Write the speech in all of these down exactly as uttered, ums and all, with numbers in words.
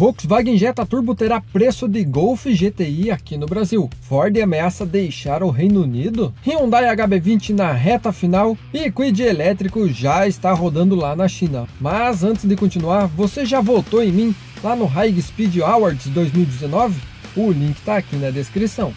Volkswagen Jetta Turbo terá preço de Golf G T I aqui no Brasil. Ford ameaça deixar o Reino Unido. Hyundai H B vinte na reta final e Kwid elétrico já está rodando lá na China. Mas antes de continuar, você já votou em mim lá no High Speed Awards dois mil e dezenove? O link está aqui na descrição.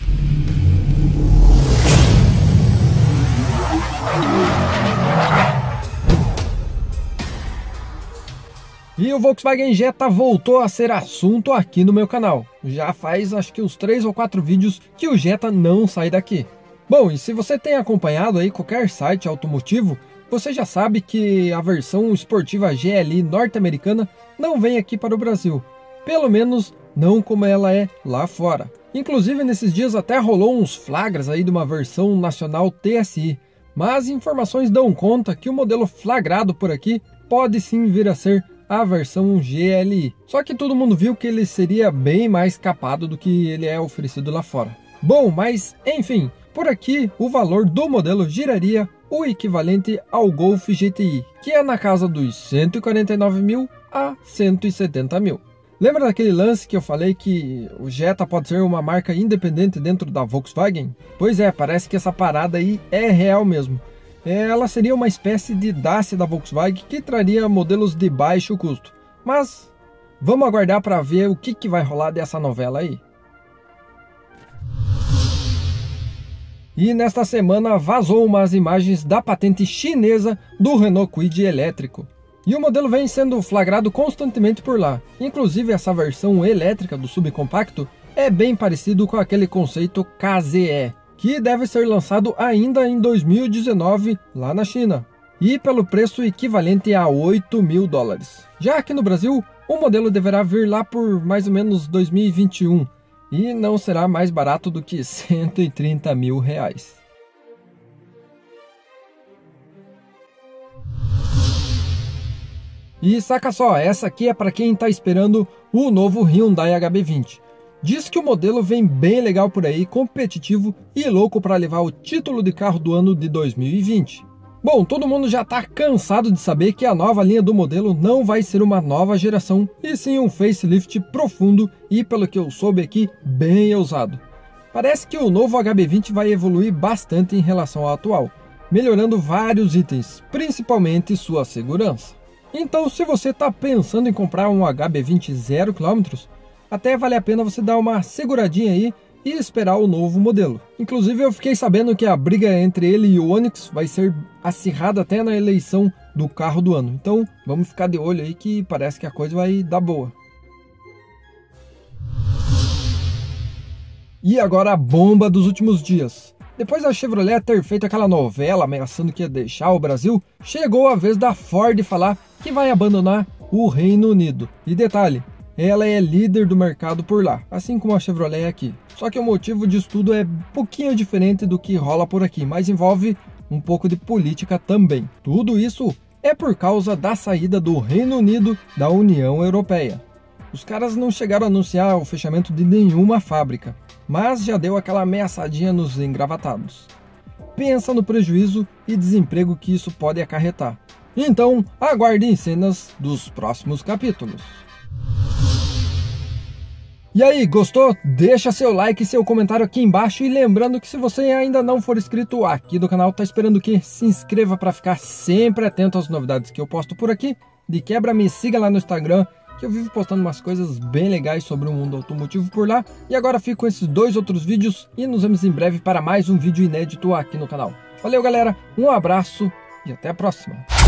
E o Volkswagen Jetta voltou a ser assunto aqui no meu canal. Já faz acho que uns três ou quatro vídeos que o Jetta não sai daqui. Bom, e se você tem acompanhado aí qualquer site automotivo, você já sabe que a versão esportiva G L I norte-americana não vem aqui para o Brasil. Pelo menos não como ela é lá fora. Inclusive nesses dias até rolou uns flagras aí de uma versão nacional T S I. Mas informações dão conta que o modelo flagrado por aqui pode sim vir a ser a versão G L I. Só que todo mundo viu que ele seria bem mais capado do que ele é oferecido lá fora. Bom, mas enfim, por aqui o valor do modelo giraria o equivalente ao Golf G T I, que é na casa dos cento e quarenta e nove mil a cento e setenta mil. Lembra daquele lance que eu falei que o Jetta pode ser uma marca independente dentro da Volkswagen? Pois é, parece que essa parada aí é real mesmo. Ela seria uma espécie de Dacia da Volkswagen que traria modelos de baixo custo. Mas vamos aguardar para ver o que, que vai rolar dessa novela aí. E nesta semana vazou umas imagens da patente chinesa do Renault Kwid elétrico. E o modelo vem sendo flagrado constantemente por lá. Inclusive essa versão elétrica do subcompacto é bem parecido com aquele conceito K Z E, que deve ser lançado ainda em dois mil e dezenove lá na China, e pelo preço equivalente a oito mil dólares. Já aqui no Brasil, o modelo deverá vir lá por mais ou menos dois mil e vinte e um, e não será mais barato do que cento e trinta mil reais. E saca só, essa aqui é para quem está esperando o novo Hyundai H B vinte. Diz que o modelo vem bem legal por aí, competitivo e louco para levar o título de carro do ano de dois mil e vinte. Bom, todo mundo já está cansado de saber que a nova linha do modelo não vai ser uma nova geração, e sim um facelift profundo e, pelo que eu soube aqui, bem ousado. Parece que o novo H B vinte vai evoluir bastante em relação ao atual, melhorando vários itens, principalmente sua segurança. Então, se você está pensando em comprar um H B vinte zero quilômetros, até vale a pena você dar uma seguradinha aí e esperar o novo modelo. Inclusive eu fiquei sabendo que a briga entre ele e o Onix vai ser acirrada até na eleição do carro do ano. Então vamos ficar de olho aí que parece que a coisa vai dar boa. E agora a bomba dos últimos dias. Depois da Chevrolet ter feito aquela novela ameaçando que ia deixar o Brasil, chegou a vez da Ford falar que vai abandonar o Reino Unido. E detalhe, ela é líder do mercado por lá, assim como a Chevrolet aqui. Só que o motivo disso tudo é um pouquinho diferente do que rola por aqui, mas envolve um pouco de política também. Tudo isso é por causa da saída do Reino Unido da União Europeia. Os caras não chegaram a anunciar o fechamento de nenhuma fábrica, mas já deu aquela ameaçadinha nos engravatados. Pensa no prejuízo e desemprego que isso pode acarretar. Então, aguardem cenas dos próximos capítulos. E aí, gostou? Deixa seu like e seu comentário aqui embaixo, e lembrando que se você ainda não for inscrito aqui do canal, tá esperando o quê? Se inscreva para ficar sempre atento às novidades que eu posto por aqui. De quebra, me siga lá no Instagram, que eu vivo postando umas coisas bem legais sobre o mundo automotivo por lá. E agora fico com esses dois outros vídeos e nos vemos em breve para mais um vídeo inédito aqui no canal. Valeu galera, um abraço e até a próxima!